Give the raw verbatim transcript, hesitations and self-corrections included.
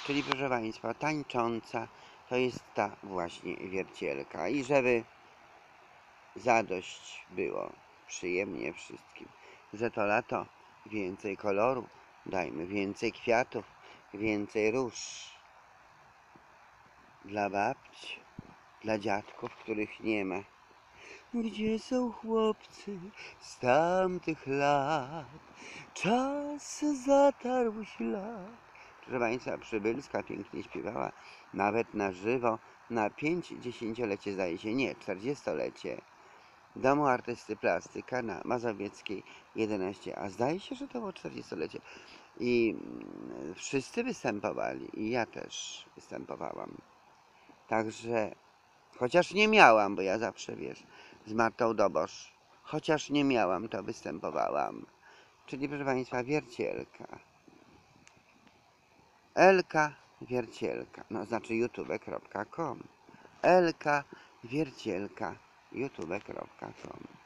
Czyli proszę Państwa, tańcząca to jest ta właśnie wiercielka. I żeby zadość było przyjemnie wszystkim, że to lato więcej koloru, dajmy więcej kwiatów, więcej róż dla babci, dla dziadków, których nie ma. Gdzie są chłopcy z tamtych lat? Czas zatarł ślad. Proszę Państwa, Przybylska pięknie śpiewała, nawet na żywo, na pięćdziesięciolecie zdaje się, nie, czterdziestolecie Domu Artysty Plastyka na Mazowieckiej jedenaście, a zdaje się, że to było czterdziestolecie. I wszyscy występowali, i ja też występowałam. Także, chociaż nie miałam, bo ja zawsze, wiesz, z Martą Dobosz, chociaż nie miałam, to występowałam. Czyli, proszę Państwa, wiercielka. Elka Wiercielka, no znaczy youtube kropka com. Elka Wiercielka, youtube kropka com.